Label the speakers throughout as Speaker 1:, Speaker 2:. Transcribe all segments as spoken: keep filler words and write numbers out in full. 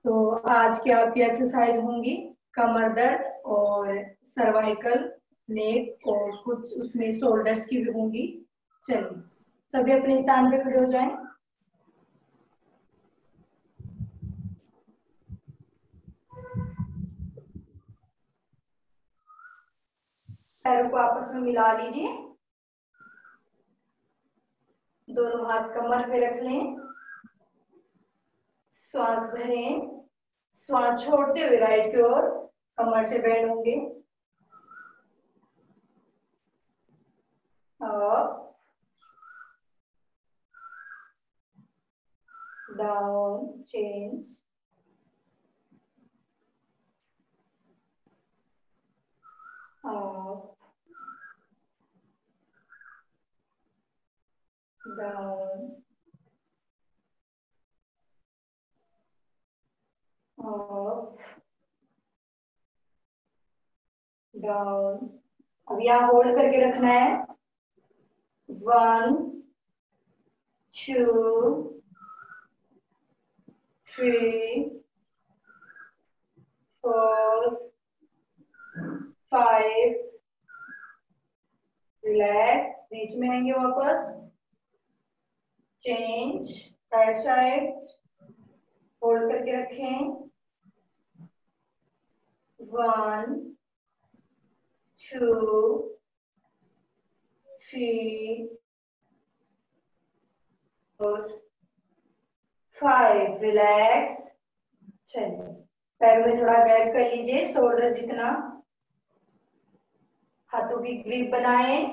Speaker 1: तो आज की आपकी एक्सरसाइज होंगी कमर दर्द और सर्वाइकल, नेक और कुछ उसमें शोल्डर्स की भी होंगी। चलिए सभी अपने स्थान पे खड़े हो जाएं। पैरों को आपस में मिला लीजिए, दोनों हाथ कमर पे रख लें, श्वास भरें, श्वास छोड़ते हुए राइट की ओर कमर से बेंड होंगे। Up, down, change, up, down, up, down. अब यहाँ होल्ड करके रखना है। One, two, three, four, five, relax, बीच में आएंगे वापस, चेंज, राइट साइड, होल्ड करके रखें। One, two, three, four, five, relax. चलिए पैरों में थोड़ा गैप कर लीजिए, शोल्डर जितना, हाथों की ग्रिप बनाएं,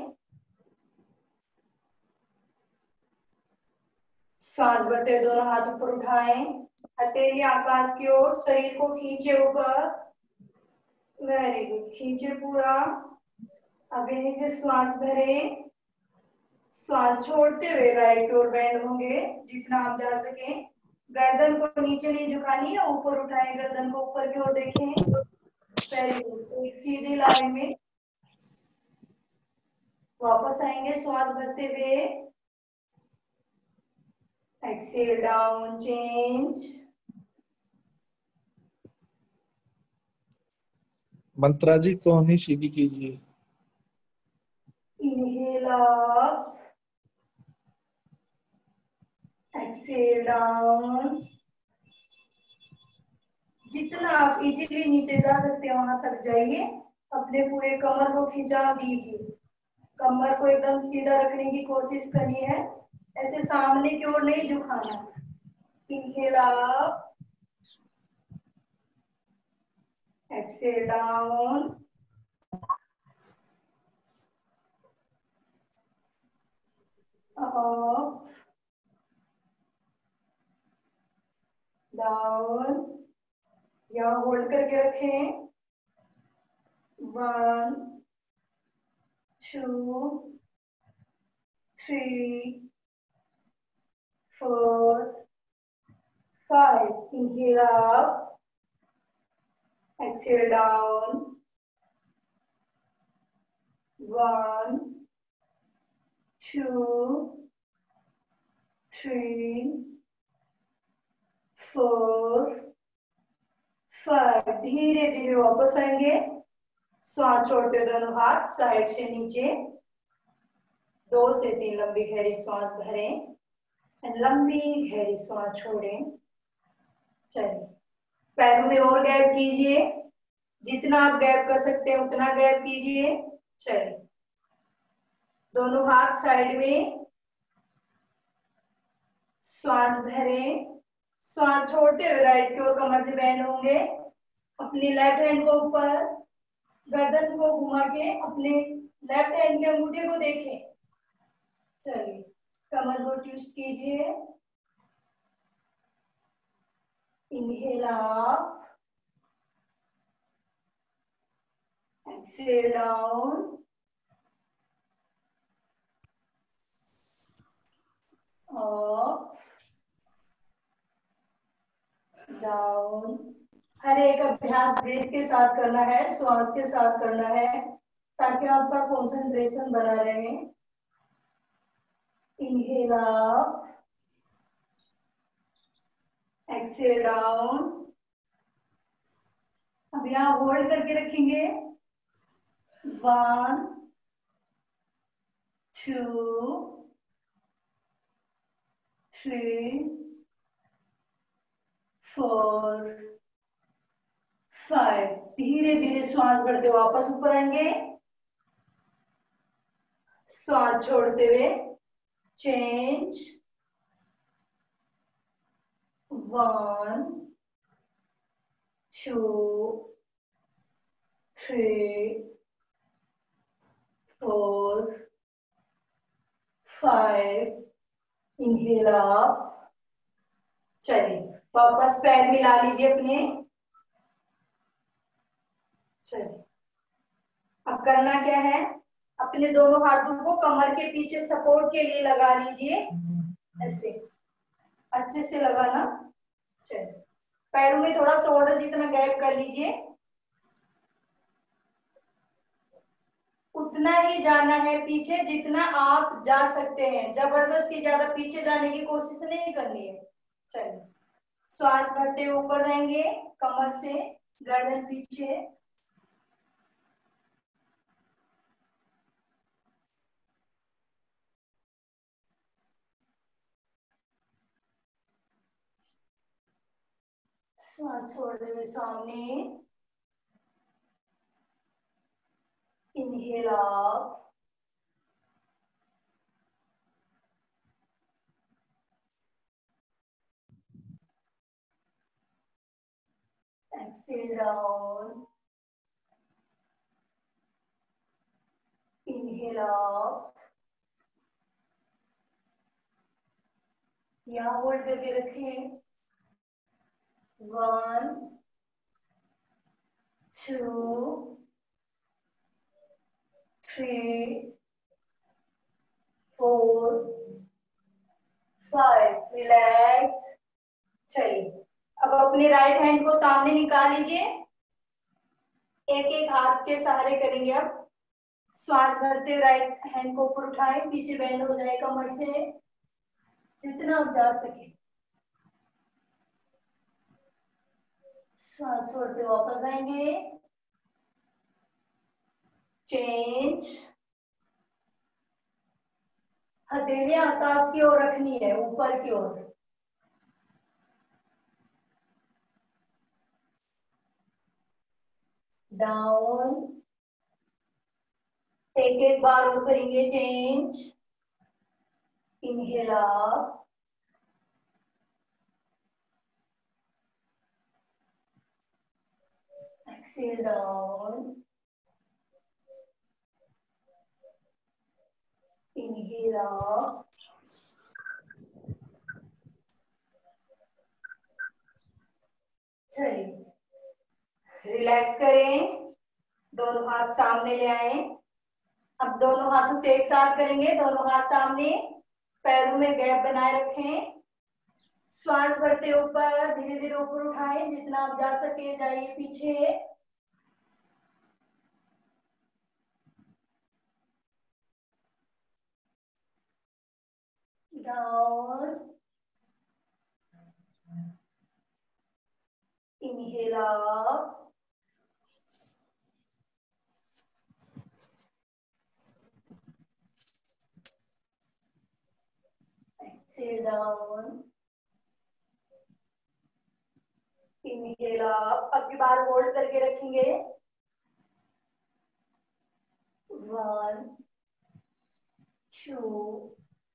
Speaker 1: श्वास भरते हुए दोनों हाथ ऊपर उठाएं, हथेली आकाश की ओर, शरीर को खींचे ऊपर, वेरी गुड, खींचे पूरा। अब यहीं से श्वास भरें, श्वास छोड़ते हुए राइट की ओर बेंड होंगे जितना आप जा सके। गर्दन को नीचे नहीं झुकानी है, ऊपर उठाएं, गर्दन को ऊपर की ओर देखें, वेरी गुड, एक सीधी लाइन में वापस आएंगे श्वास भरते हुए, एक्सेल डाउन, चेंज,
Speaker 2: मंत्रा जी को नहीं सीधी कीजिए।
Speaker 1: Inhale up, exhale down. जितना आप इजीली नीचे जा सकते हैं वहां तक जाइए, अपने पूरे कमर को खिंचा दीजिए, कमर को एकदम सीधा रखने की कोशिश करनी है, ऐसे सामने की ओर नहीं झुकाना। Inhale up, exhale down, up, down, यहाँ होल्ड करके रखें। One, two, three, four, five, inhale up, exhale down, one, two, three, four, five, धीरे धीरे वापस आएंगे, श्वास छोड़ते दोनों हाथ साइड से नीचे, दो से तीन लंबी गहरी श्वास भरें, लंबी गहरी श्वास छोड़ें। चलिए पैरों में और गैप कीजिए, जितना आप गैप कर सकते हैं उतना गैप कीजिए। चलिए दोनों हाथ साइड में, श्वास भरें, श्वास छोड़ते हुए राइट की ओर कमर से बेंड होंगे, अपनी लेफ्ट हैंड को ऊपर, गर्दन को घुमा के अपने लेफ्ट हैंड के अंगूठे को देखें। चलिए कमर को ट्विस्ट कीजिए, inhale up, exhale down, up, down. हर एक अभ्यास ब्रीथ के साथ करना है, श्वास के साथ करना है, ताकि आपका कंसंट्रेशन बना रहे। इनहेल अप, एक्सेल डाउन, अब यहाँ होल्ड करके रखेंगे। One two three four five. धीरे धीरे श्वास भरते वापस ऊपर आएंगे, श्वास छोड़ते हुए change. One two three four five. Inhale up. चलिए वापस पैर मिला लीजिए अपने। चलिए अब करना क्या है, अपने दोनों हाथों को कमर के पीछे सपोर्ट के लिए लगा लीजिए, ऐसे अच्छे से लगाना। चलिए पैरों में थोड़ा शोल्डर जितना गैप कर लीजिए, उतना ही जाना है पीछे जितना आप जा सकते हैं। जबरदस्ती ज्यादा पीछे जाने की कोशिश नहीं करनी है। चलिए श्वास भरते ऊपर रहेंगे, कमर से गर्दन पीछे। श्वास छोड़ते हुए सामने। Inhale up. Exhale down. Inhale up. यहाँ होल्ड करके रखिए। One two three four five. Relax. चलिए अब अपने राइट हैंड को सामने निकाल लीजिए, एक एक हाथ के सहारे करेंगे। अब श्वास भरते राइट हैंड को ऊपर उठाए, पीछे बेंड हो जाए कमर से जितना आप जा सके। श्वास छोड़ते वापस आएंगे, चेंज। हथेलियां आकाश की ओर रखनी है, ऊपर की ओर। डाउन। एक एक बार और करेंगे, change. Inhale up. Exhale down. Inhale up. चलिए रिलैक्स करें, दोनों हाथ सामने ले आए। अब दोनों हाथों से एक साथ करेंगे, दोनों हाथ सामने, पैरों में गैप बनाए रखें। श्वास भरते ऊपर, धीरे धीरे ऊपर उठाएं, जितना आप जा सके जाइए पीछे। Down. Inhale up. Exhale down. Inhale up. अब की बार होल्ड करके रखेंगे। One two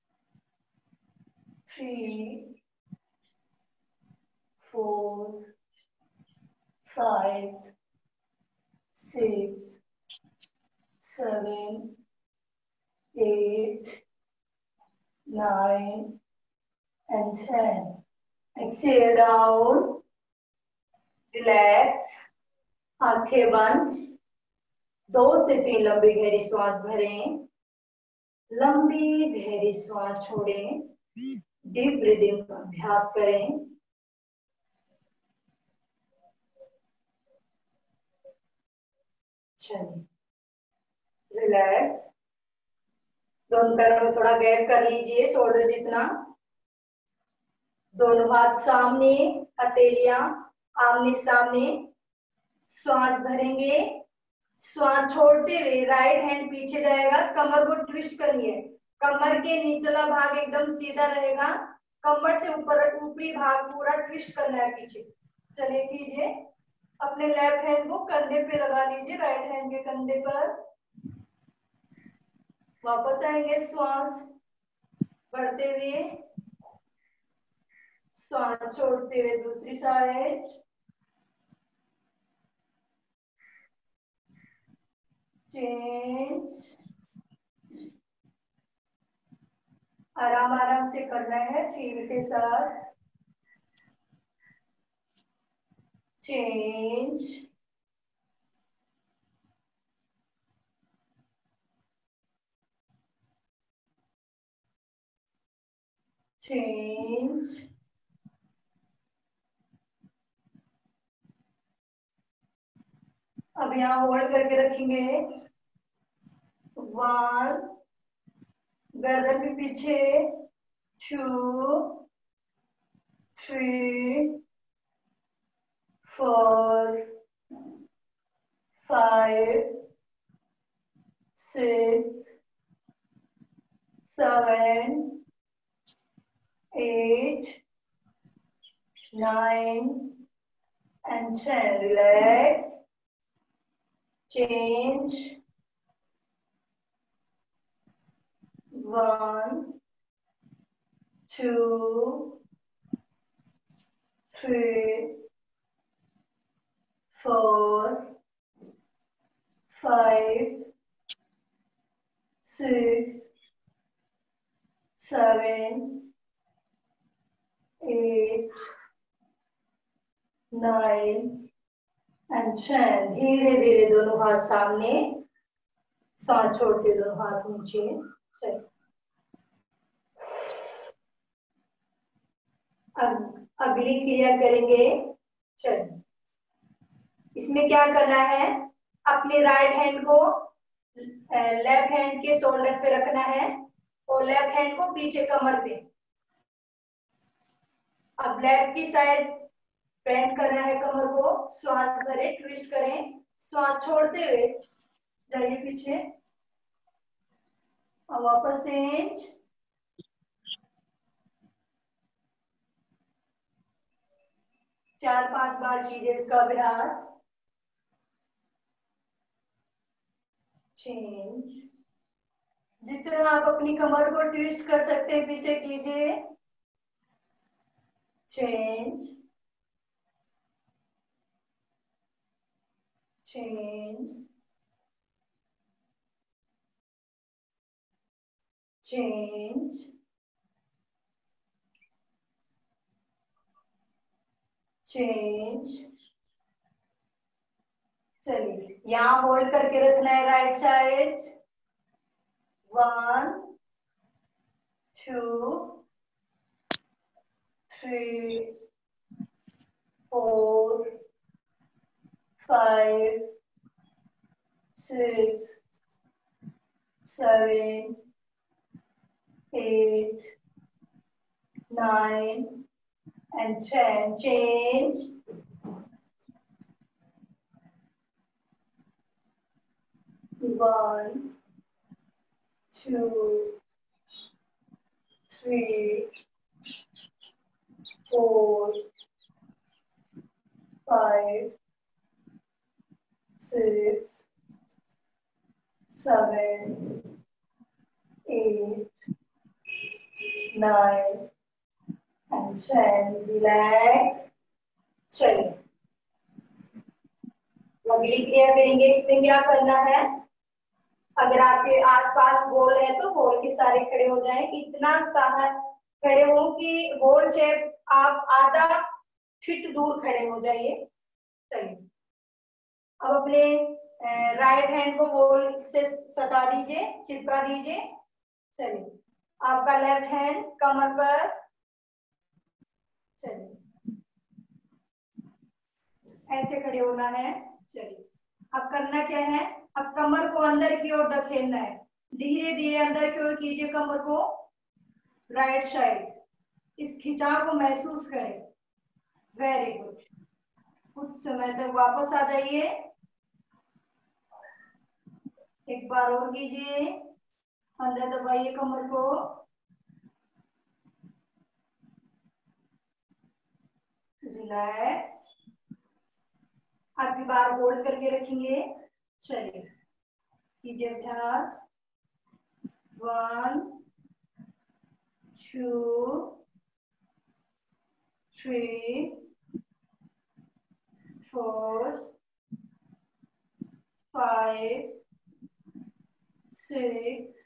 Speaker 1: three four five six seven eight nine and ten. Exhale down. Relax. आंखें बंद। दो से तीन लंबी गहरी श्वास भरें, लंबी गहरी श्वास छोड़ें। डीप ब्रीदिंग का अभ्यास करें। चलिए रिलैक्स। दोनों पैरों में थोड़ा गैप कर लीजिए, शोल्डर जितना। दोनों हाथ सामने, हथेलियां आमने सामने। श्वास भरेंगे, श्वास छोड़ते हुए राइट हैंड पीछे जाएगा, कमर को ट्विस्ट करिए, कमर के निचला भाग एकदम सीधा रहेगा, कमर से ऊपर ऊपरी भाग पूरा ट्विस्ट करना है पीछे। चलिए कीजिए, अपने लेफ्ट हैंड को कंधे पे लगा लीजिए, राइट हैंड के कंधे पर। वापस आएंगे, श्वास बढ़ते हुए, श्वास छोड़ते हुए दूसरी साइड। चेंज, आराम आराम से करना है फील के साथ। चेंज, चेंज, अब यहाँ होल्ड करके रखेंगे। वन, गर्दन के पीछे, two, three, four, five, six, seven, eight, nine, and ten. Relax. Change. One, two, three, four, five, six, seven, eight, nine, and ten. धीरे धीरे दोनों हाथ सामने, सांस छोड़ के दोनों हाथ नीचे। चलिए, अब अगली क्रिया करेंगे। चलिए, इसमें क्या करना है, अपने राइट हैंड को लेफ्ट हैंड के शोल्डर पे रखना है और लेफ्ट हैंड को पीछे कमर पे। अब लेफ्ट की साइड बेंड करना है कमर को, श्वास भरे, ट्विस्ट करें, श्वास छोड़ते हुए जाइए पीछे और वापस चेंज। चार पांच बार कीजिए इसका अभ्यास। चेंज, जितना आप अपनी कमर को ट्विस्ट कर सकते हैं पीछे कीजिए। Change, change, change, change. चलिए, यहाँ होल्ड करके रखना है right side. One, two, three, four, five, six, seven, eight, nine, and ten. Change. One, two, three, four, five, six, seven, eight, nine, and ten. Relax. चलिए, अगली क्रिया करेंगे। इसमें क्या करना है, अगर आपके आसपास गोल है तो गोल के सारे खड़े हो जाएं, इतना सारा खड़े हो कि गोल से आप आधा फीट दूर खड़े हो जाइए। चलिए, अब अपने राइट हैंड को गोल से सटा दीजिए, चिपका दीजिए। चलिए, आपका लेफ्ट हैंड कमर पर। चलिए, ऐसे खड़े होना है। चलिए, अब करना क्या है, अब कमर को अंदर की ओर धकेलना है, धीरे धीरे अंदर की ओर कीजिए कमर को, राइट साइड। इस खिंचाव को महसूस करें। Very good. कुछ समय तक वापस आ जाइए, एक बार और कीजिए, अंदर दबाइए कमर को, रिलैक्स। अगली बार होल्ड करके रखेंगे। चलिए कीजिए अभ्यास। One, two, three, four, five, six,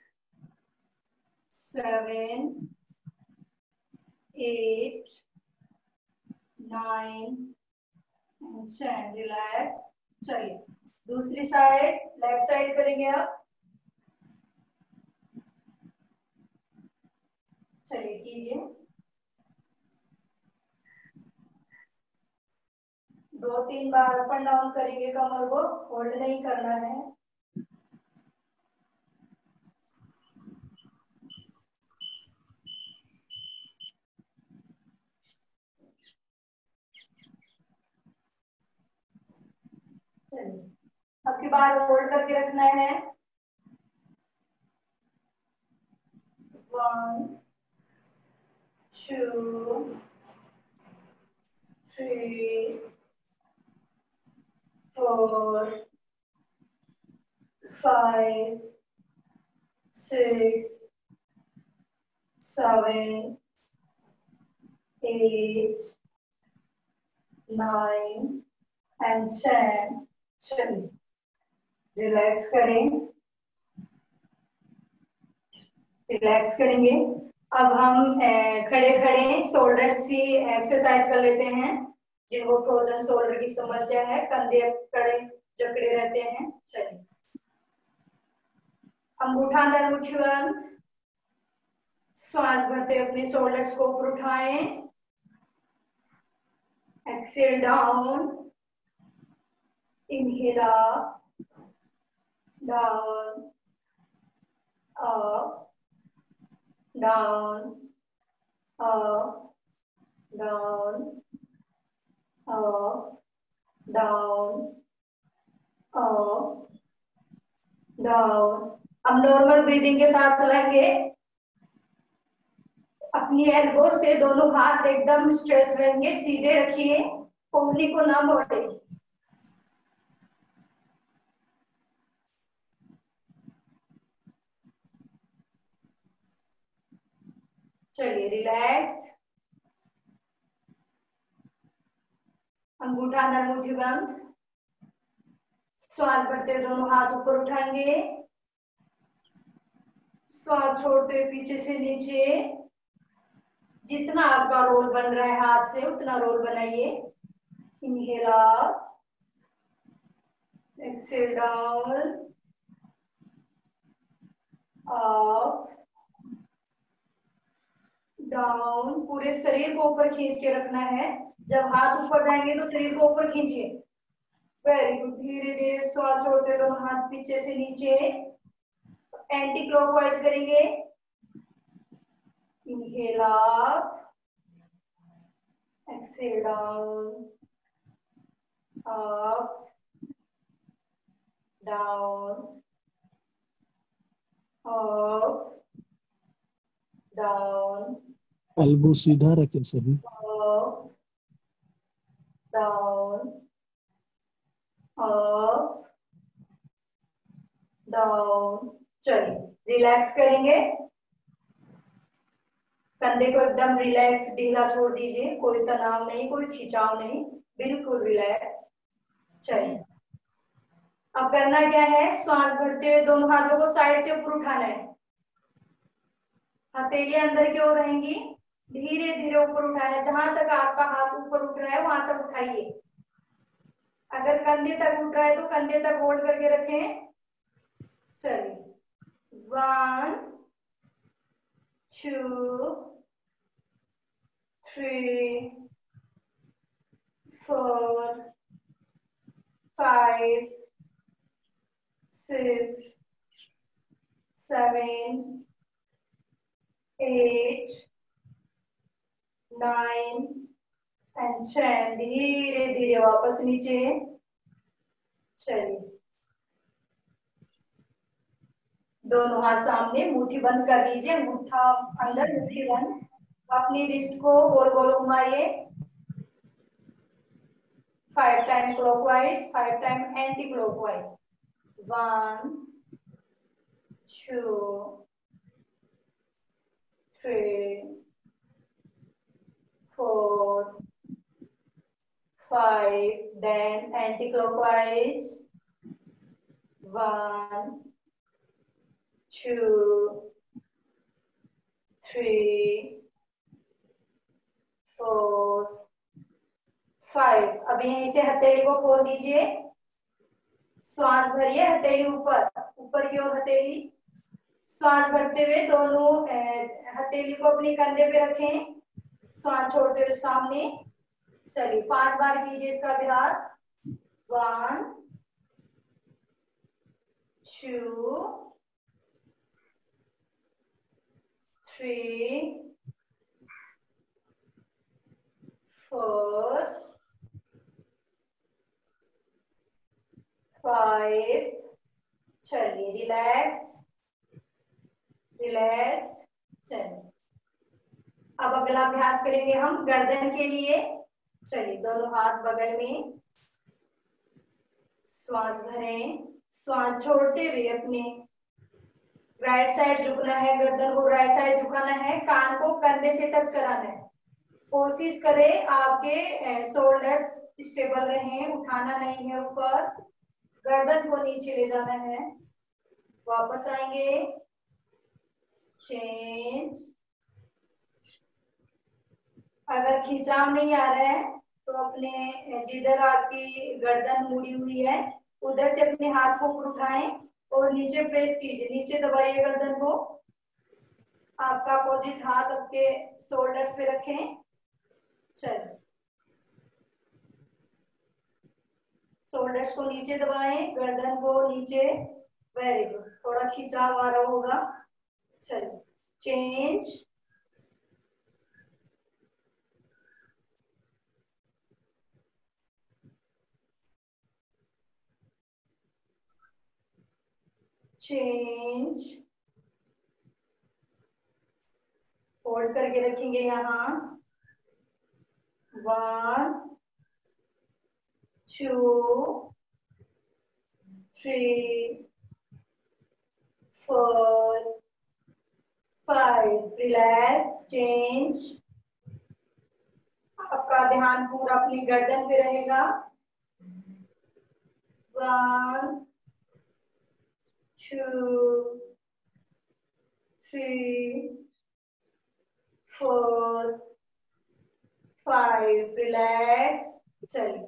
Speaker 1: seven, eight, nine, ten. Relax. चलिए दूसरी साइड, लेफ्ट साइड करेंगे आप। चलिए कीजिए। दो तीन बार अप एंड डाउन करेंगे, कमर को होल्ड नहीं करना है। चलिए अब की बार होल्ड करके रखना है। One, two, three, four, five, six, seven, eight, nine and ten. चलिए रिलैक्स करें, रिलैक्स करेंगे। अब हम खड़े खड़े शोल्डर की एक्सरसाइज कर लेते हैं। जिनको फ्रोजन शोल्डर की समस्या है, कंधे कड़े जकड़े रहते हैं। चलिए अंगूठा अंदर, मुट्ठी बंद, श्वास भरते अपने शोल्डर्स को ऊपर उठाएं। Exhale down, inhale up, down, up, down, up, down, up, down, up, down. अब नॉर्मल ब्रीदिंग के साथ चलेंगे। अपनी एल्बो से दोनों हाथ एकदम स्ट्रेट रहेंगे, सीधे रखिए, उंगली को ना मोड़े। चलिए रिलैक्स। अंगूठा अंदर, मुट्ठी बंद, श्वास भरते दोनों हाथ ऊपर उठाएंगे, श्वास छोड़ते पीछे से नीचे। जितना आपका रोल बन रहा है हाथ से, उतना रोल बनाइए। Inhale up, exhale down, up, down. पूरे शरीर को ऊपर खींच के रखना है। जब हाथ ऊपर जाएंगे तो शरीर को ऊपर खींचिए। Very good. धीरे धीरे श्वास छोड़ते दोनों हाथ पीछे से नीचे, एंटी क्लॉकवाइज करेंगे। Inhale up, exhale down, up, down, up, down,
Speaker 2: elbow सीधा रखें सभी।
Speaker 1: Up, down, up, down. चलिए रिलैक्स करेंगे। कंधे को एकदम रिलैक्स ढीला छोड़ दीजिए, कोई तनाव नहीं, कोई खिंचाव नहीं, बिल्कुल रिलैक्स। चलिए अब करना क्या है, श्वास भरते हुए दोनों हाथों को साइड से ऊपर उठाना है। हथेली अंदर की ओर रहेंगी, धीरे धीरे ऊपर उठाना है। जहां तक आपका हाथ ऊपर उठ रहा है वहां तक उठाइए। अगर कंधे तक उठ रहा है तो कंधे तक होल्ड करके रखें। चलिए one, two, three, four, five, six, seven, eight, nine tension, धीरे धीरे वापस नीचे। चलिए, दोनों हाथ सामने, मुट्ठी बंद कर लीजिए, अंगूठा अंदर, मुट्ठी बंद। अपनी रिस्ट को गोल गोल घुमाइए, five time clockwise, five time anti clockwise. One, two, three, four, five, then anti-clockwise. One, two, three, four, five. अब यहीं से हथेली को खोल दीजिए, श्वास भरिए, हथेली ऊपर, ऊपर की ओर हथेली। श्वास भरते हुए दोनों हथेली को अपने कंधे पे रखें, श्वास छोड़ते हुए सामने। चलिए, पांच बार कीजिए इसका अभ्यास। One, two, three, four, five. चलिए, रिलैक्स रिलैक्स। चलिए, अब अगला अभ्यास करेंगे हम गर्दन के लिए। चलिए, दोनों हाथ बगल में, श्वास भरें, श्वास छोड़ते हुए अपने राइट साइड झुकना है, गर्दन को राइट साइड झुकाना है, कान को कंधे से टच कराना है। कोशिश करें आपके शोल्डर्स स्टेबल रहे, उठाना नहीं है ऊपर, गर्दन को नीचे ले जाना है। वापस आएंगे, चेंज। अगर खिंचाव नहीं आ रहा है तो अपने जिधर आपकी गर्दन मुड़ी हुई है उधर से अपने हाथ को ऊपर उठाएं और नीचे प्रेस कीजिए, नीचे दबाइए गर्दन को। आपका अपोजिट हाथ आपके शोल्डर्स पे रखें। चलिए, शोल्डर्स को नीचे दबाएं, गर्दन को नीचे। वेरी गुड, थोड़ा खिंचाव आ रहा होगा। चलिए, चेंज। चेंज। होल्ड करके रखेंगे यहाँ। One, two, three, four, five. Relax, change. आपका ध्यान पूरा अपनी गर्दन पे रहेगा। One, two, three, four, five. Relax. चलिए,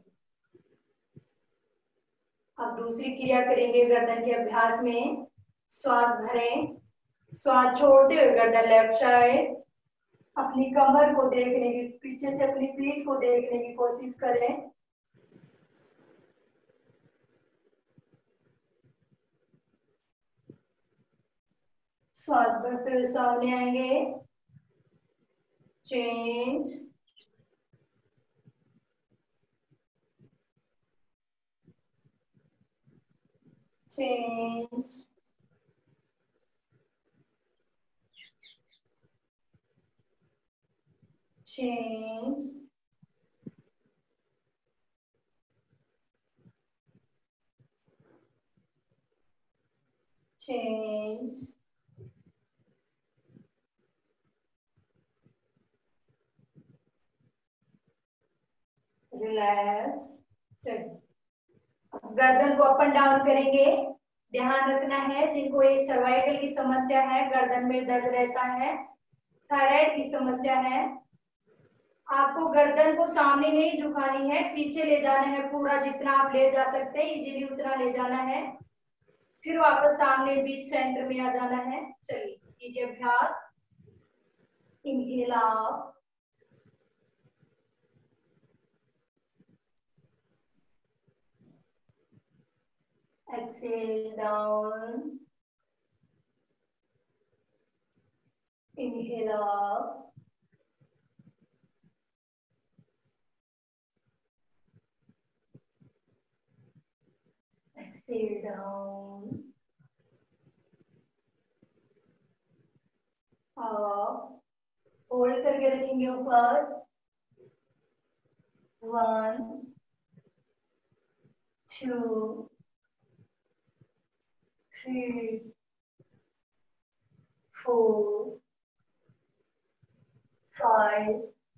Speaker 1: अब दूसरी क्रिया करेंगे गर्दन के अभ्यास में। श्वास भरें, श्वास छोड़ते हुए गर्दन लेफ्ट साइड, अपनी कमर को देखने की, पीछे से अपनी पीठ को देखने की कोशिश करें। श्वास भरते हुए सामने आएंगे, change. Change. Change. Change. Relax. चलिए, गर्दन को अप एंड डाउन करेंगे। ध्यान रखना है, जिनको ये सर्वाइकल की समस्या है, गर्दन में दर्द रहता है, थायराइड की समस्या है, आपको गर्दन को सामने नहीं झुकानी है, पीछे ले जाना है पूरा, जितना आप ले जा सकते हैं इजीली उतना ले जाना है, फिर वापस सामने बीच सेंटर में आ जाना है। चलिए, कीजिए अभ्यास। Inhale up, exhale down, inhale up, exhale down, up, hold करके रखेंगे ऊपर, one, two, three, four, five,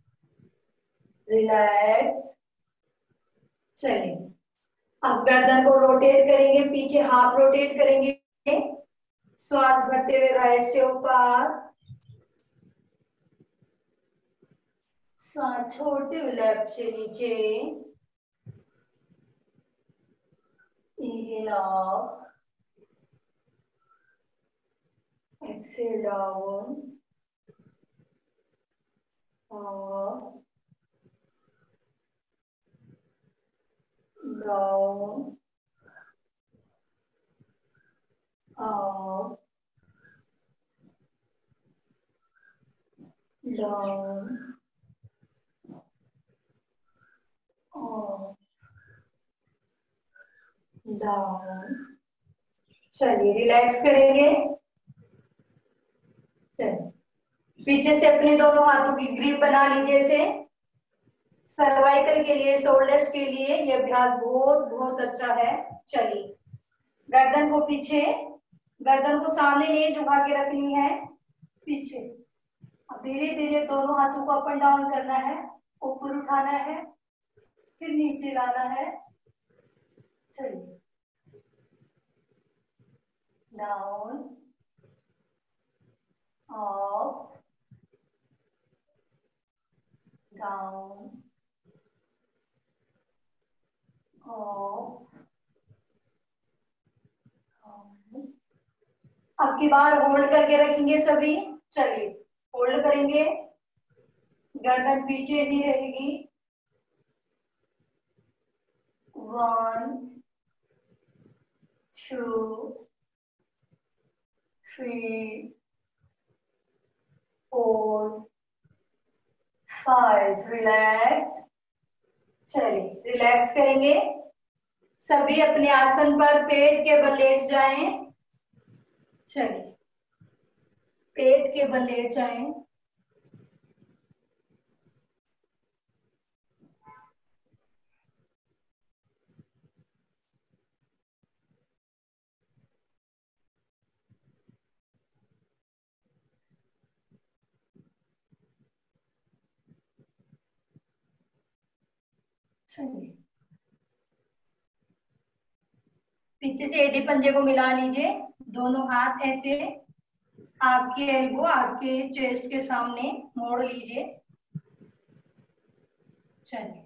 Speaker 1: relax. चलिए अब गर्दन को रोटेट करेंगे, पीछे हाफ रोटेट करेंगे, श्वास भरते हुए राइट से ऊपर, श्वास छोड़ते हुए लेफ्ट से नीचे, inhale up, exhale down, up, down, up, down, up, down. चलिए रिलैक्स करेंगे। चलिए पीछे से अपने दोनों हाथों की ग्रिप बना लीजिए से। सर्वाइकल के लिए, शोल्डर्स के लिए ये अभ्यास बहुत बहुत अच्छा है। चलिए गर्दन को पीछे, गर्दन को सामने नहीं झुका के रखनी है, पीछे। अब धीरे धीरे दोनों हाथों को अप एंड डाउन करना है, ऊपर उठाना है, फिर नीचे लाना है। चलिए डाउन, अप, डाउन, अप, अब की बार होल्ड करके रखेंगे सभी। चलिए होल्ड करेंगे, गर्दन पीछे नहीं रहेगी। One, two, three, four, five, relax. चलिए रिलैक्स करेंगे, सभी अपने आसन पर पेट के बल लेट जाएं। चलिए पेट के बल लेट जाएं। चलिए पीछे से एडी पंजे को मिला लीजिए, दोनों हाथ ऐसे आपके एल्बो आपके चेस्ट के सामने मोड़ लीजिए। चलिए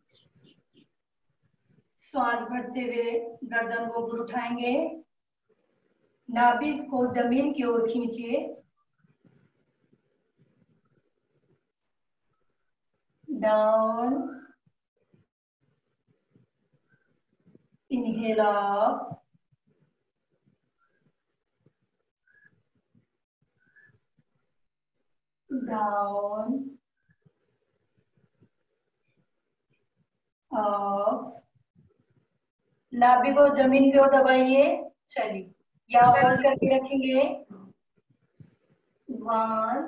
Speaker 1: श्वास भरते हुए गर्दन को ऊपर उठाएंगे, नाभि को जमीन की ओर खींचिए, down, inhale up, down, up, नाभि को जमीन की ओर दबाइए। चलिए या होल्ड करके रखेंगे, one,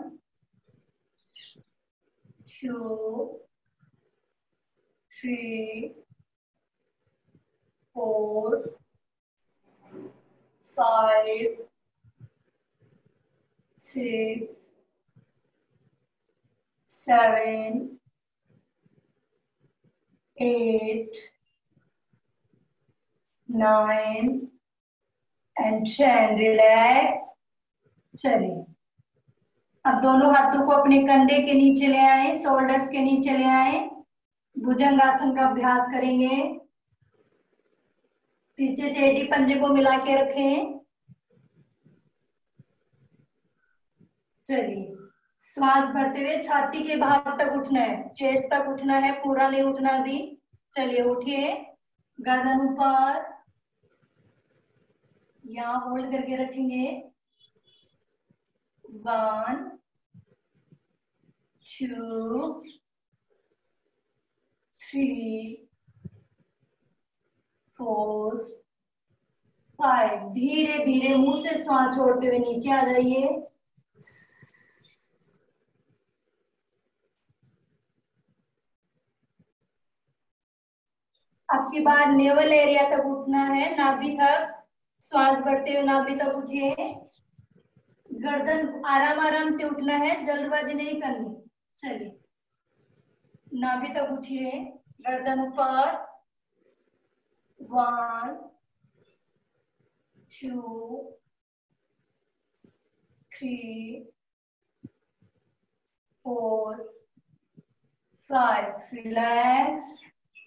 Speaker 1: two, three, four, five, six, seven, eight, nine and ten. Relax. चलिए अब दोनों हाथों को अपने कंधे के नीचे ले आए, शोल्डर्स के नीचे ले आए, भुजंगासन का अभ्यास करेंगे। पीछे से एडी पंजे को मिला के रखें। चलिए श्वास भरते हुए छाती के भाग तक उठना है, चेस्ट तक उठना है, पूरा नहीं उठना अभी। चलिए उठिए, गर्दन ऊपर, यहाँ होल्ड करके रखेंगे, one, two, three, four, five. धीरे धीरे मुंह से श्वास छोड़ते हुए नीचे आ जाइए। आपकी बार नेवल एरिया तक उठना है, नाभि तक श्वास भरते हुए नाभि तक उठिए। गर्दन आराम आराम से उठना है, जल्दबाजी नहीं करनी। चलिए, नाभि तक उठिए, गर्दन ऊपर। One, two, three, four, five. Relax.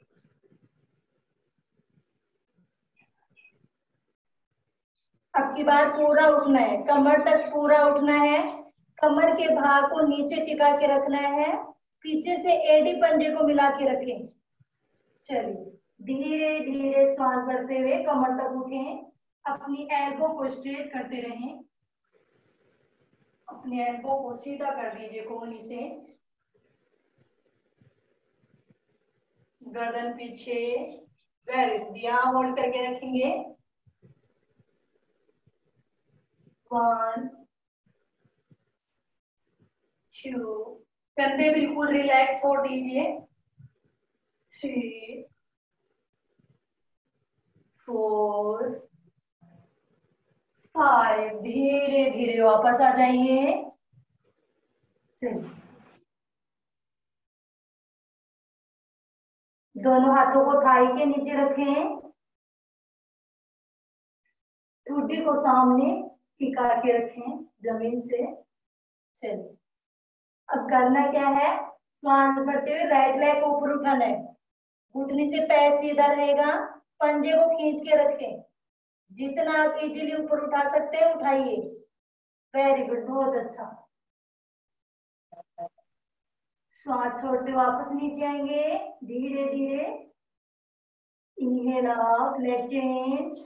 Speaker 1: अब की बार पूरा उठना है, कमर तक पूरा उठना है। कमर के भाग को नीचे टिका के रखना है, पीछे से एडी पंजे को मिला के रखें। चलिए, धीरे धीरे श्वास भरते हुए कमर तक उठें। अपनी एल्बो को स्ट्रेट करते रहें। अपने एल्बो को सीधा कर दीजिए कोहनी से। गर्दन पीछे। Very good. यहाँ होल्ड करके रखेंगे। वन, टू, कंधे बिल्कुल रिलैक्स छोड़ दीजिए। Three, four, five. धीरे धीरे वापस आ जाइए। चलिए, दोनों हाथों को थाई के नीचे रखें। ठुड्डी को सामने टिका के रखें जमीन से। चलिए, अब करना क्या है, श्वास भरते हुए राइट लेग को ऊपर उठाना है। घुटने से पैर सीधा रहेगा, पंजे को खींच के रखें। जितना आप इजीली ऊपर उठा सकते हैं उठाइए। वेरी गुड, बहुत अच्छा। श्वास छोड़ते वापस नीचे आएंगे धीरे धीरे। Inhale up, leg change.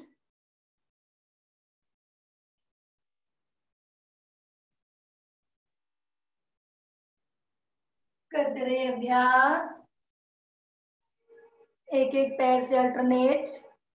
Speaker 1: करते रहिए अभ्यास, एक एक पैर से अल्टरनेट।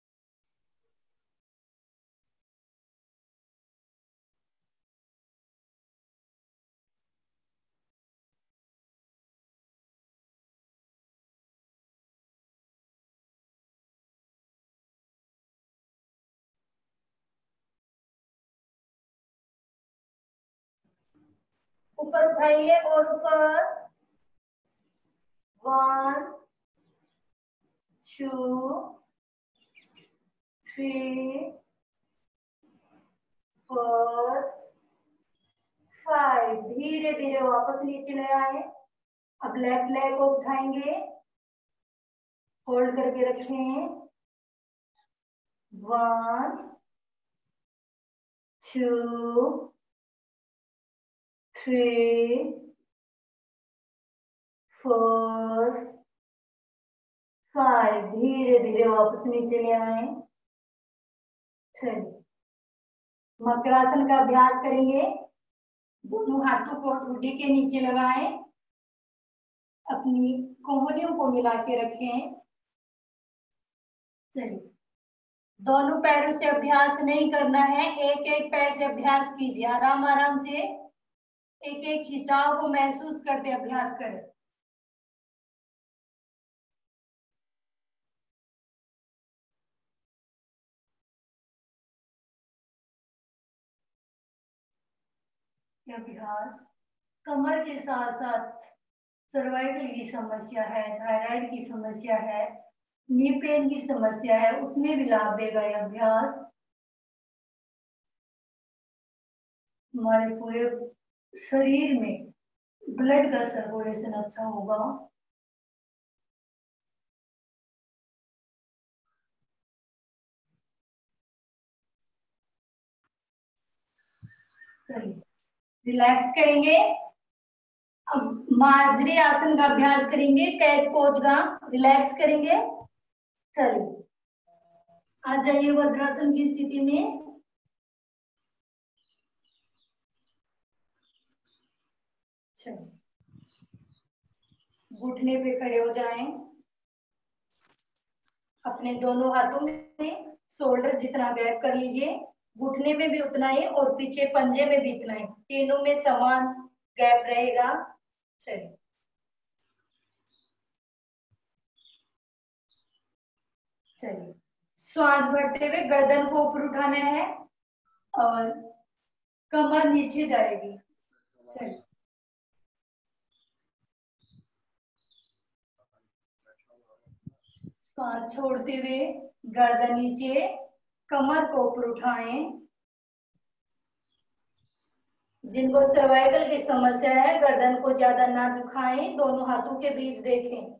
Speaker 1: ऊपर उठाइए और ऊपर। One, two, three, four, five. धीरे धीरे वापस नीचे ले आए। अब लेफ्ट लेग को उठाएंगे, होल्ड करके रखें। One, two, three, four, five. धीरे धीरे वापस नीचे ले आए। चलिए, मकरासन का अभ्यास करेंगे। दोनों हाथों को ठुड्डी के नीचे लगाएं, अपनी कोहनियों को मिला के रखें। चलिए, दोनों पैरों से अभ्यास नहीं करना है, एक एक पैर से अभ्यास कीजिए। आराम आराम से एक एक खिंचाव को महसूस करते अभ्यास करें। अभ्यास कमर के साथ साथ सर्वाइकल की समस्या है, थायराइड की समस्या है, नी पेन की समस्या है, उसमें भी लाभ देगा यह अभ्यास। हमारे पूरे शरीर में ब्लड का सर्कुलेशन अच्छा होगा। रिलैक्स करेंगे। अब मार्जरी आसन का अभ्यास करेंगे, कैट पोज का। रिलैक्स करेंगे। चलिए, आ जाइए वज्रासन की स्थिति में। चलिए, घुटने पे खड़े हो जाएं, अपने दोनों हाथों में शोल्डर जितना गैप कर लीजिए, घुटने में भी उतना ही और पीछे पंजे में भी इतना ही, तीनों में समान गैप रहेगा। चलिए चलिए श्वास भरते हुए गर्दन को ऊपर उठाना है और कमर नीचे जाएगी। चलिए सांस छोड़ते हुए गर्दन नीचे, कमर को ऊपर उठाएं। जिनको सर्वाइकल की समस्या है गर्दन को ज्यादा ना झुकाएं, दोनों हाथों के बीच देखें।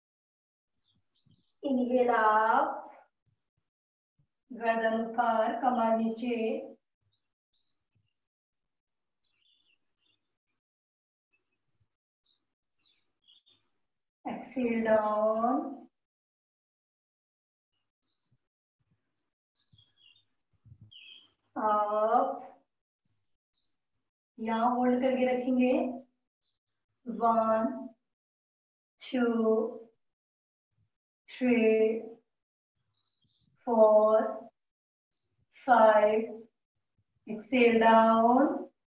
Speaker 1: इनहेल आप, गर्दन ऊपर कमर नीचे, एक्सेल डाउन, अप, यहाँ होल्ड करके रखेंगे। One two three four five, exhale down,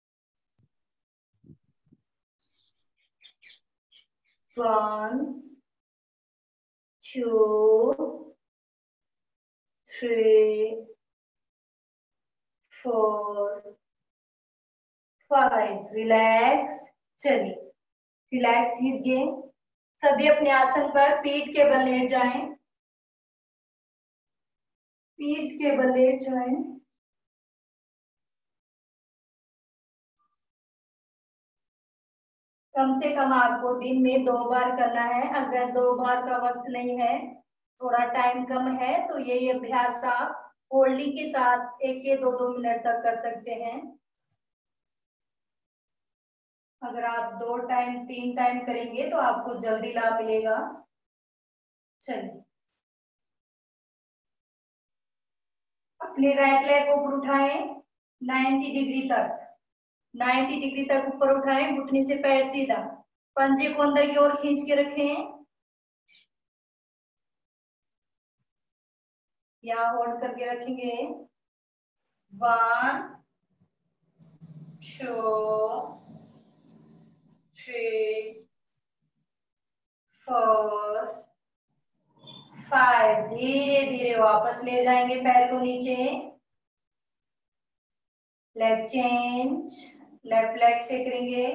Speaker 1: one two three four five, relax. चलिए रिलैक्स कीजिए, सभी अपने आसन पर पीठ के बल लेट जाएं, पीठ के बल लेट जाएं। कम से कम आपको दिन में दो बार करना है, अगर दो बार का वक्त नहीं है, थोड़ा टाइम कम है, तो ये अभ्यास आप होल्डिंग के साथ एक या दो दो मिनट तक कर सकते हैं। अगर आप दो टाइम तीन टाइम करेंगे तो आपको जल्दी लाभ मिलेगा। चलिए अपने राइट लेग को ऊपर उठाएं, नब्बे डिग्री तक, नब्बे डिग्री तक ऊपर उठाएं, घुटने से पैर सीधा, पंजे को अंदर की ओर खींच के रखें, यहाँ होल्ड करके रखेंगे। One two three four five, धीरे धीरे वापस ले जाएंगे पैर को नीचे, लेग चेंज, लेफ्ट लेग से करेंगे,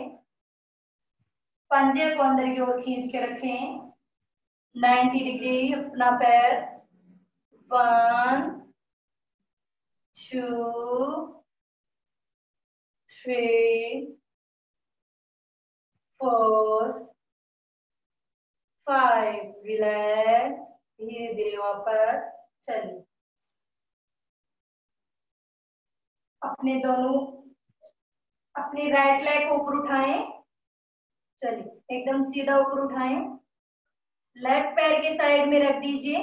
Speaker 1: पंजे को अंदर की ओर खींच के रखें, नब्बे डिग्री अपना पैर, one two three four five, relax, धीरे धीरे वापस। चलिए अपने दोनों अपनी राइट लेग को ऊपर उठाएं, चलिए एकदम सीधा ऊपर उठाएं, लेफ्ट पैर के साइड में रख दीजिए,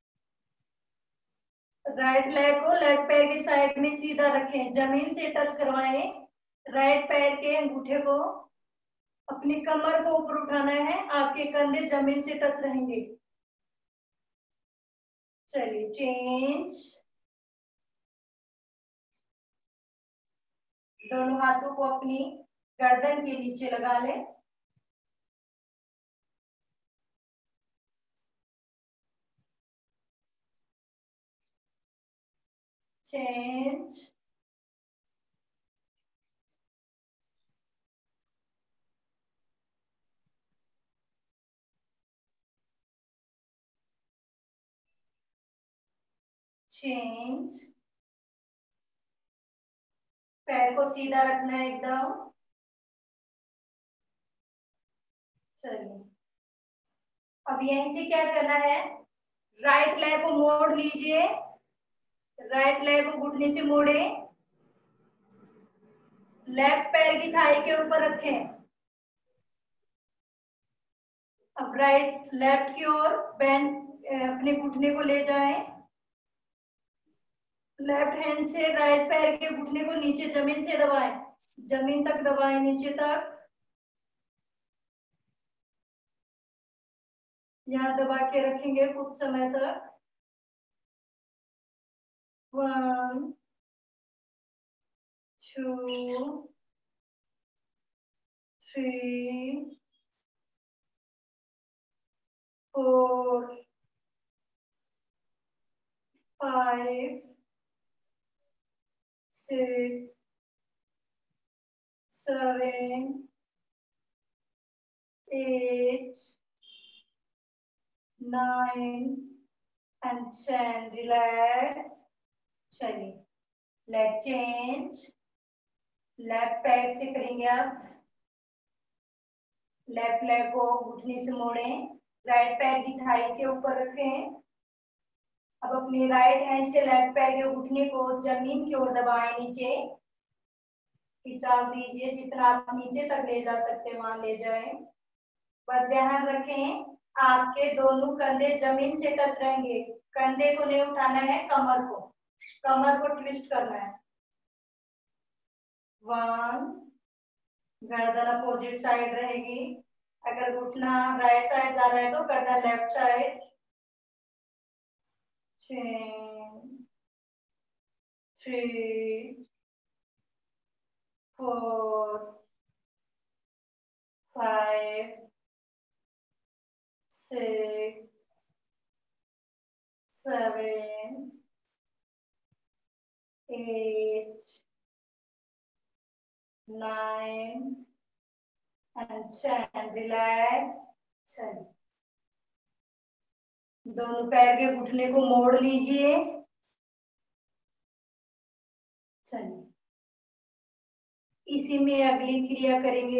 Speaker 1: राइट लेग को लेफ्ट पैर के साइड में सीधा रखें, जमीन से टच करवाएं, राइट पैर के अंगूठे को, अपनी कमर को ऊपर उठाना है, आपके कंधे जमीन से टच रहेंगे। चलिए चेंज, दोनों हाथों को अपनी गर्दन के नीचे लगा लें, चेंज, चेंज, पैर को सीधा रखना है एकदम। चलिए अब यहीं से क्या करना है, राइट लेग को मोड़ लीजिए, राइट लेग को घुटने से मोड़े, लेफ्ट पैर की थाई के ऊपर रखें, अब राइट लेफ्ट की ओर बैंड अपने घुटने को ले जाएं, लेफ्ट हैंड से राइट पैर के घुटने को नीचे जमीन से दबाएं, जमीन तक दबाएं, नीचे तक, यहाँ दबा के रखेंगे कुछ समय तक। One, two, three, four, five, six, seven, eight, nine and ten. Relax. चलिए लेग चेंज, लेफ्ट पैर से करेंगे आप। लेफ्ट लेग को घुटने से मोड़ें, राइट पैर की थाई के ऊपर रखें। अब अपनी राइट हैंड से लेफ्ट पैर के घुटने को जमीन की ओर दबाएं, नीचे खिंचाव दीजिए, जितना आप नीचे तक ले जा सकते वहां ले जाएं। पर ध्यान रखें आपके दोनों कंधे जमीन से टच रहेंगे, कंधे को नहीं उठाना है, कमर को कमर को ट्विस्ट करना है। वन, गर्दन अपोजिट साइड रहेगी। अगर घुटना राइट साइड जा रहा है तो गर्दन left side. Three, four, five, six, seven, eight, nine and ten. Relax. चलिए दोनों पैर के घुटने को मोड़ लीजिए। चलिए इसी में अगली क्रिया करेंगे।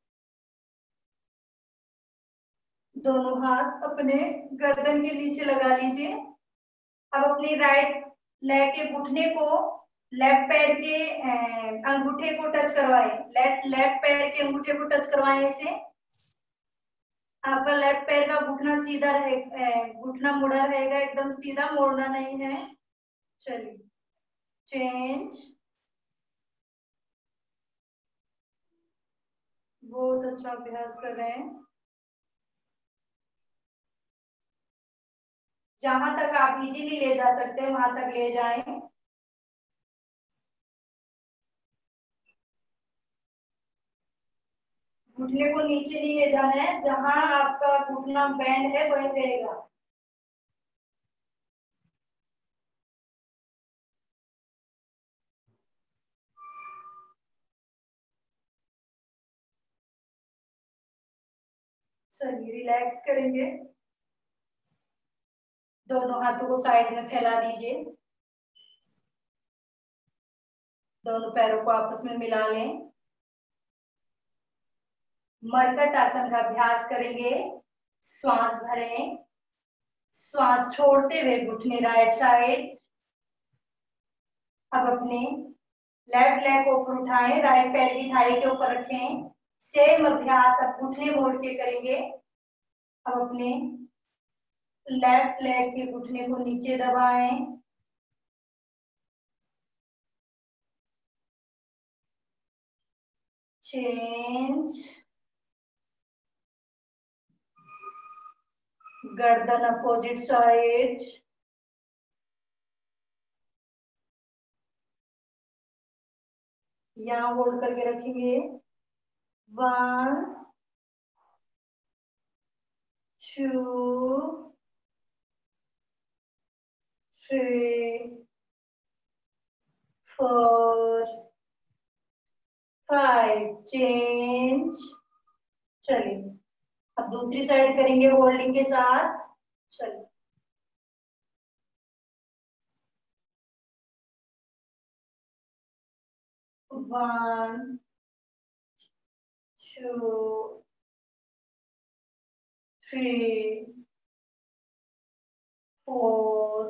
Speaker 1: दोनों हाथ अपने गर्दन के नीचे लगा लीजिए। अब अपनी राइट लेग के घुटने को लेफ्ट पैर के अंगूठे को टच करवाएं। लेफ्ट लेफ्ट पैर के अंगूठे को टच करवाएं इसे। आपका लेफ्ट पैर का घुटना सीधा रहे, घुटना मुड़ा रहेगा, एकदम सीधा, मोड़ना नहीं है। चलिए चेंज। बहुत अच्छा अभ्यास कर रहे हैं। जहां तक आप इजीली ले जा सकते हैं वहां तक ले जाएं। घुटने को नीचे नहीं ले जाना है, जहां आपका घुटना बैंड है वही रहेगा। चलिए रिलैक्स करेंगे। दोनों हाथों को साइड में फैला दीजिए। दोनों पैरों को आपस में मिला लें। मरकट आसन का अभ्यास करेंगे। श्वास भरें, श्वास छोड़ते हुए घुटने राइट साइड। अब अपने लेफ्ट लेग को ऊपर उठाएं, राइट पैर की थाई के ऊपर रखें। सेम अभ्यास अब घुटने मोड़ के करेंगे। अब अपने लेफ्ट लेग के घुटने को नीचे दबाएं। चेंज। गर्दन अपोजिट साइड। यहाँ होल्ड करके रखेंगे। One, two, three, four, five. Change. चलिए अब दूसरी साइड करेंगे होल्डिंग के साथ। चलिए one, two, three, four,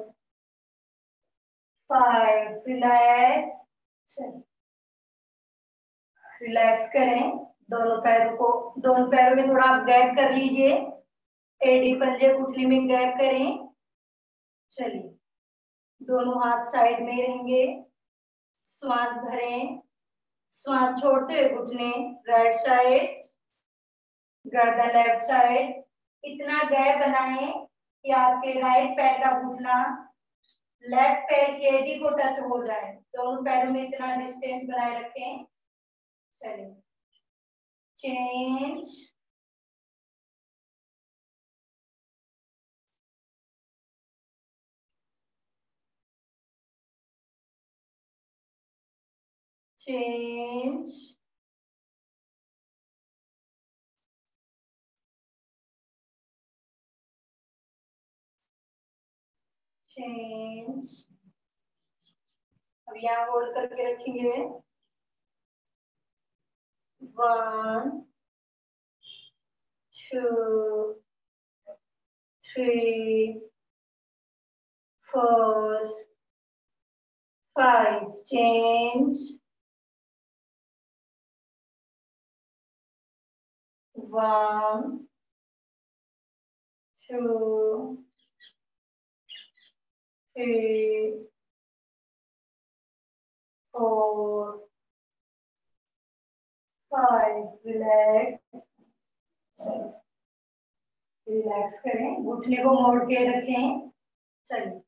Speaker 1: five. Relax. चलिए रिलैक्स करें। दोनों पैरों को दोनों पैरों में थोड़ा आप गैप कर लीजिए। एडी पंजे घुटने में गैप करें। चलिए दोनों हाथ साइड में रहेंगे। श्वास भरें, श्वास छोड़ते हुए घुटने राइट साइड, गर्दन लेफ्ट साइड। इतना गैप बनाएं कि आपके राइट पैर का घुटना लेफ्ट पैर केडी को टच हो जाए, दोनों पैरों में इतना डिस्टेंस बनाए रखें। चलिए चेंज, चेंज, चेंज। अब यहाँ होल्ड करके रखेंगे। One, two, three, four, five. Change, one, two, three, four, five. Relax, relax करें, घुटने को मोड़ के रखें। चलिए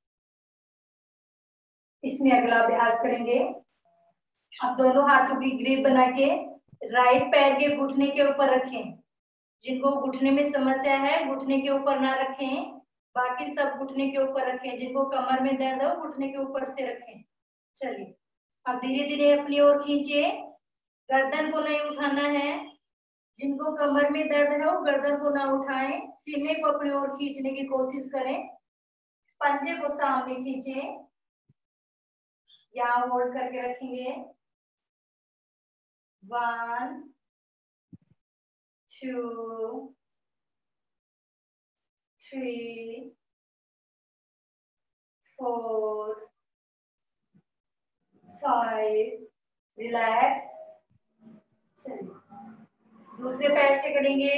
Speaker 1: इसमें अगला अभ्यास करेंगे। अब दोनों हाथों की ग्रिप बना के राइट पैर के घुटने के ऊपर रखें। जिनको घुटने में समस्या है घुटने के ऊपर ना रखें, बाकी सब घुटने के ऊपर रखें। जिनको कमर में दर्द हो घुटने के ऊपर से रखें। चलिए अब धीरे धीरे अपनी ओर खींचिए, गर्दन को नहीं उठाना है। जिनको कमर में दर्द है वो गर्दन को ना उठाएं, सीने को अपनी ओर खींचने की कोशिश करें। पंजे को सामने खींचे, यहाँ होल्ड करके रखेंगे। One, two, three, four, five. Relax. चलिए दूसरे पैर से करेंगे,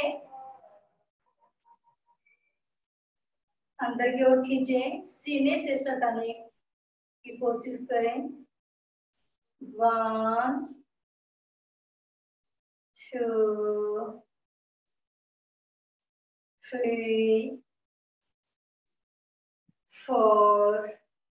Speaker 1: अंदर की ओर खींचे, सीने से सटाने की कोशिश करें। One, two, three, four,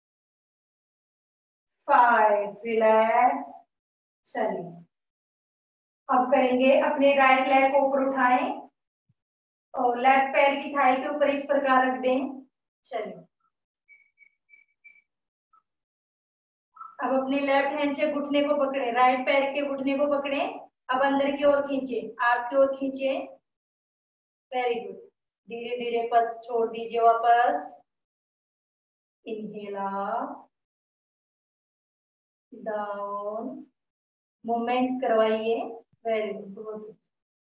Speaker 1: five. Relax. चलिए अब करेंगे, अपने राइट लेग को ऊपर उठाएं और लेफ्ट पैर की थाई के ऊपर इस प्रकार रख दें। चलिए अब अपने लेफ्ट हैंड से घुटने को पकड़े, राइट पैर के घुटने को पकड़े। अब अंदर की ओर खींचे, आपकी ओर खींचे। Very good. धीरे धीरे पल्स छोड़ दीजिए वापस। इनहेल अप, डाउन, मूवमेंट करवाइए। वेरी गुड, बहुत अच्छा।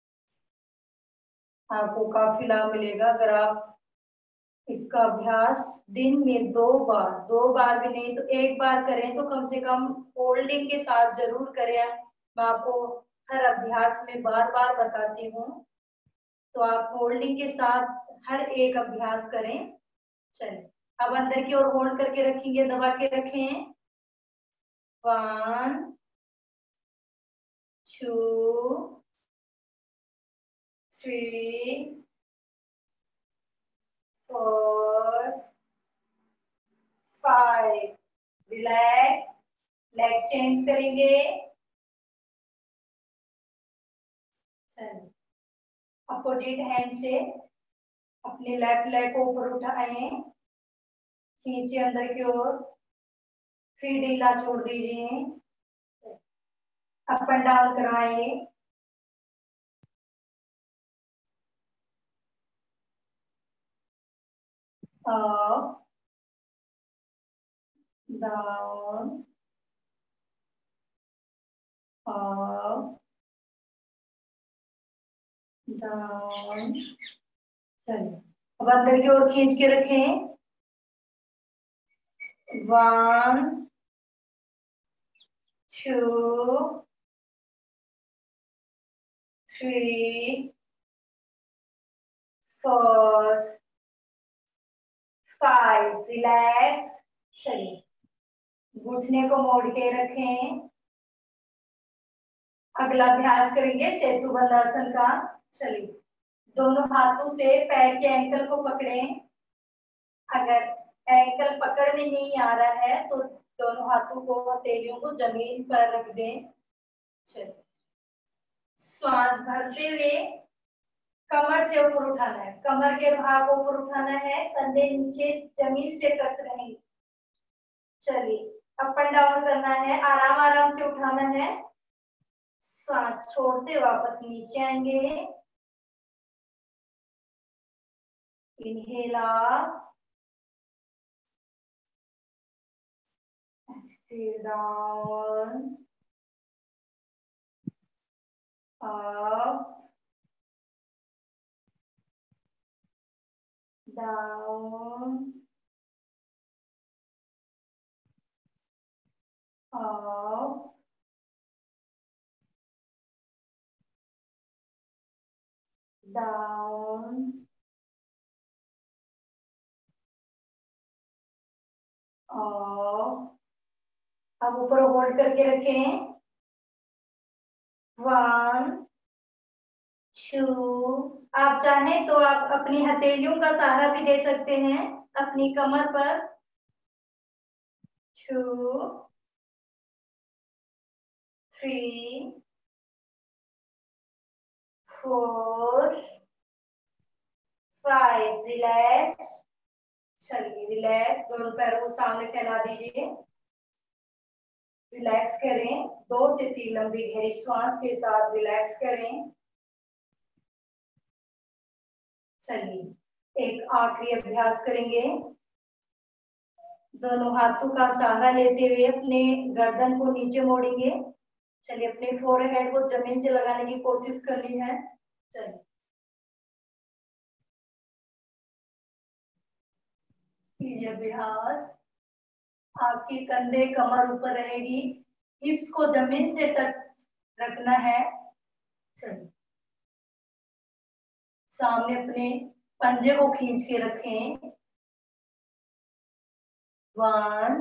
Speaker 1: आपको काफी लाभ मिलेगा अगर आप इसका अभ्यास दिन में दो बार, दो बार भी नहीं तो एक बार करें, तो कम से कम होल्डिंग के साथ जरूर करें। मैं आपको हर अभ्यास में बार बार बताती हूँ, तो आप होल्डिंग के साथ हर एक अभ्यास करें। चलिए अब अंदर की ओर होल्ड करके रखेंगे, दबा के रखें। One, two, three, four, five. Relax. Leg change करेंगे। चलिए अपोजिट हैंड से अपने लेफ्ट लेग को ऊपर उठाएं, खींचे अंदर की ओर, फिर ढीला छोड़ दीजिए। अप एंड डाउन करवाइए। Up, down, up, down. चलिए अब अंदर की ओर खींच के रखें। One, two, three, four, five. Relax. चलिए घुटने को मोड़ के रखें। अगला अभ्यास करेंगे सेतु बंधासन का। चलिए दोनों हाथों से पैर के एंकल को पकड़ें। अगर एंकल पकड़ में नहीं आ रहा है तो दोनों हाथों को, हथेलियों को जमीन पर रख दें। चलिए, श्वास भरते हुए कमर से ऊपर उठाना है, कमर के भाग को ऊपर उठाना है, कंधे नीचे जमीन से टच रहेंगे। चलिए, अप एंड डाउन करना है, आराम आराम से उठाना है। सांस छोड़ते वापस नीचे आएंगे। Inhale up, exhale down, up, down, up, down, up. अब ऊपर होल्ड करके रखें। वन, टू, आप चाहें तो आप अपनी हथेलियों का सहारा भी दे सकते हैं अपनी कमर पर। Two, three, four, five. Relax. चलिए रिलैक्स, दोनों पैरों को सामने फैला दीजिए। रिलैक्स करें, दो से तीन लंबी गहरी श्वास के साथ रिलैक्स करें। चलिए एक आखिरी अभ्यास करेंगे। दोनों हाथों का सहारा लेते हुए अपने गर्दन को नीचे मोड़ेंगे। चलिए अपने फोरहेड को जमीन से लगाने की कोशिश करनी है। चलिए कीजिए अभ्यास। आपके कंधे कमर ऊपर रहेगी, हिप्स को जमीन से टच रखना है। चलिए सामने अपने पंजे को खींच के रखें। One,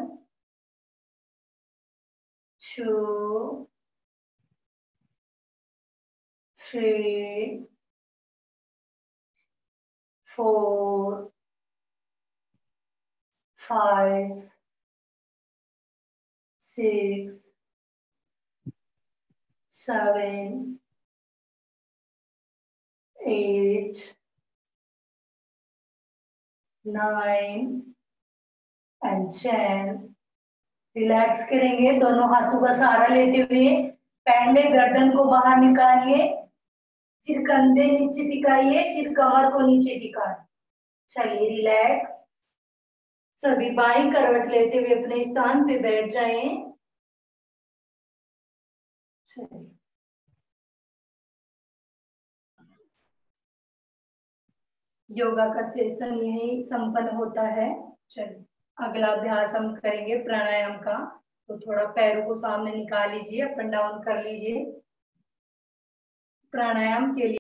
Speaker 1: two, three, four, five, six, seven, eight, nine and ten. Relax करेंगे, दोनों हाथों का सहारा लेते हुए पहले गर्दन को बाहर निकालिए, फिर कंधे नीचे टिकाइए, फिर कमर को नीचे टिकाइए। चलिए रिलैक्स। सभी बाईं करवट लेते हुए अपने स्थान पे बैठ जाएं। चलिए योगा का सेशन यही संपन्न होता है। चलिए अगला अभ्यास हम करेंगे प्राणायाम का। तो थोड़ा पैरों को सामने निकाल लीजिए, अप एंड डाउन कर लीजिए। प्राणायाम के लिए